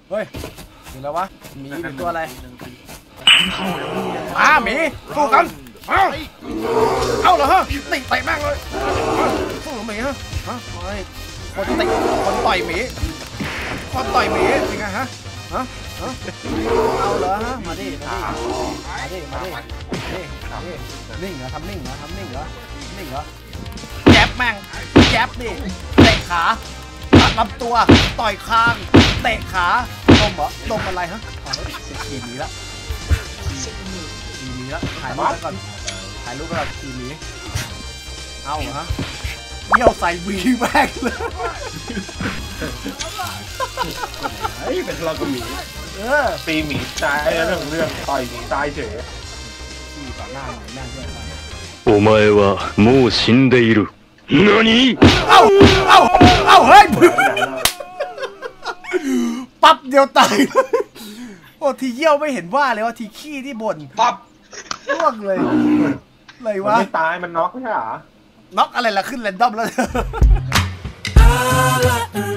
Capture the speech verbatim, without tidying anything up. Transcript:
เฮ้ยถึงแล้ววะหมีเป็นตัวอะไรอ่าหมีสู้กันเอาเอาเหรอฮะติเตะแม่งเลยสู้หมีฮะฮะไม่คนติคนต่อยหมีคนต่อยหมียังไงฮะฮะฮะเอาเหรอฮะมาดิมาดิมาดิมาดิมาดินิ่งเหรอทำนิ่งเหรอทำนิ่งเหรอนิ่งเหรอแจ๊บแม่งแจ๊บดิเตะขาตัดลำตัวต่อยคางเตะขาดมเหรอดมอะไรฮะขี่หนีละขี่หนีละถ่ายรูปก่อนถ่ายรูปก่อนขี่หนีเอาฮะเยี่ยวใส่วีแม่งเลยเฮ้ยเป็นเรากับหมีเออตีหมีตายแล้วเรื่องเรื่องต่อยหมีตายเฉยขี่ต่อหน้าหน่อยแม่งด้วยお前はもう死んでいる。何？ เอ้าเอ้าเอ้าเฮ้ยปั๊บเดียวตายโอ้ทีเยี่ยวไม่เห็นว่าเลยว่าทีขี้ที่บ่นปั๊บล่วงเลยเลยวะไม่ตายมันน็อกไม่ใช่หรอน็อกอะไรล่ะขึ้นแรนดอมแล้ว